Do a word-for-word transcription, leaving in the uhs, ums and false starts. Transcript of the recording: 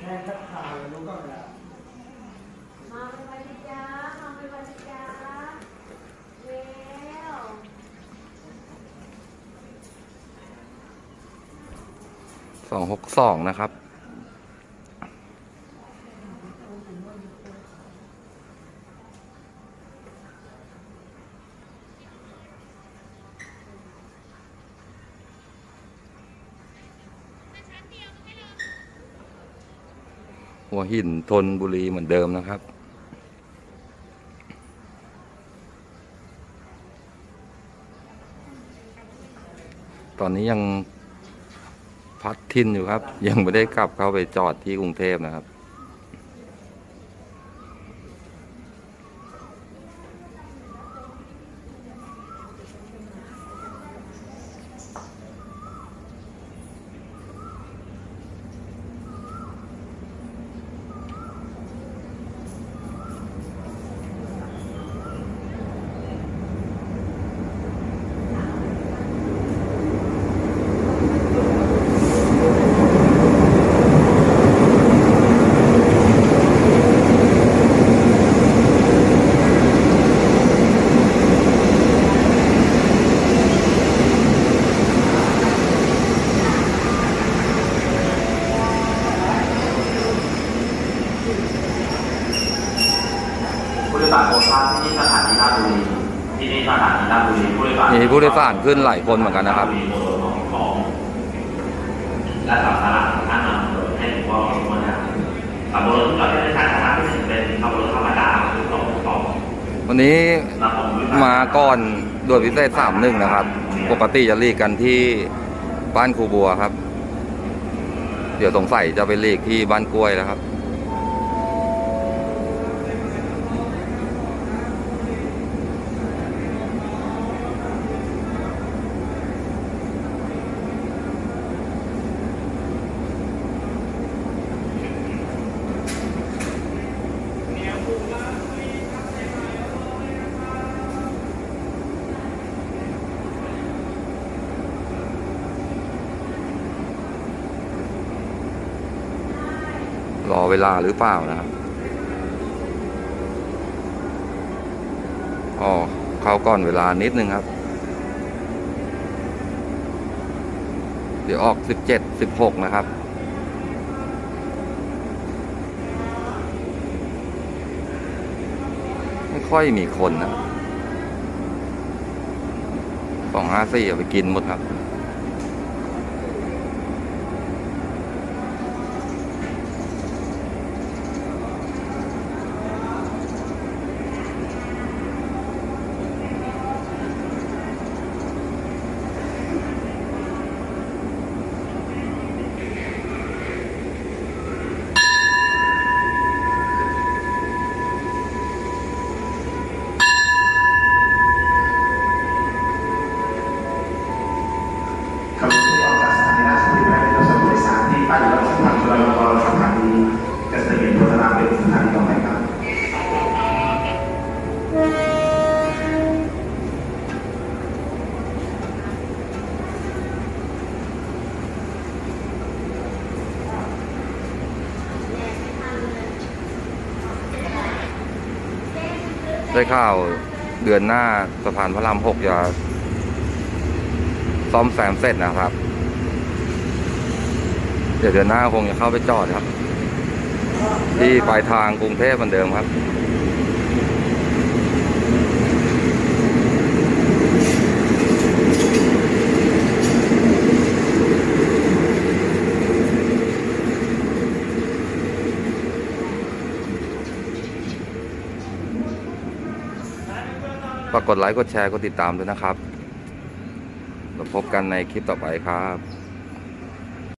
ม่ทักทายรู้ก็แล้วมาเป็นวันจ้ามาเป็นวันจ้าเร็วสองหกสองนะครับหัวหินธนบุรีเหมือนเดิมนะครับตอนนี้ยังพัดทินอยู่ครับยังไม่ได้กลับเข้าไปจอดที่กรุงเทพนะครับผู้โดยสารโพสต์ภาพที่สถานีราชบุรีที่นี่สถานีราชบุรีผู้โดยสารมีผู้โดยสารขึ้นหลายคนเหมือนกันนะครับของและสัมภาระท่านนำโดยให้ผมว่าทุกคนนะขับรถจอดที่ธนาคารนะครับที่เป็นขับรถธรรมดาคือสองสองวันนี้มาก่อนด่วนพิเศษสามหนึ่งนะครับปกติจะลีกกันที่บ้านครูบัวครับเดี๋ยวสงสัยจะไปลีกที่บ้านกล้วยแล้วครับรอเวลาหรือเปล่านะครับอ๋อเข้าก่อนเวลานิดนึงครับเดี๋ยวออกสิบเจ็ด สิบหกนะครับไม่ค่อยมีคนนะสองห้าสี่เอาไปกินหมดครับขับรถที่ออกจากสถานีราชบุรีไปเป็นรถผู้โดยสารที่ไปอยู่ระหว่างสถานีจุฬาลงกรณ์สถานีเกษตรโภชนาเป็นสถานีต่อไปครับได้ข่าวเดือนหน้าสะพานพระรามหกจะซ่อมแซมเสร็จนะครับเดี๋ยวเดือนหน้าคงจะเข้าไปจอดครับที่ปลายทางกรุงเทพเหมือนเดิมครับฝากกดไลค์กดแชร์กดติดตามด้วยนะครับแล้วพบกันในคลิปต่อไปครับ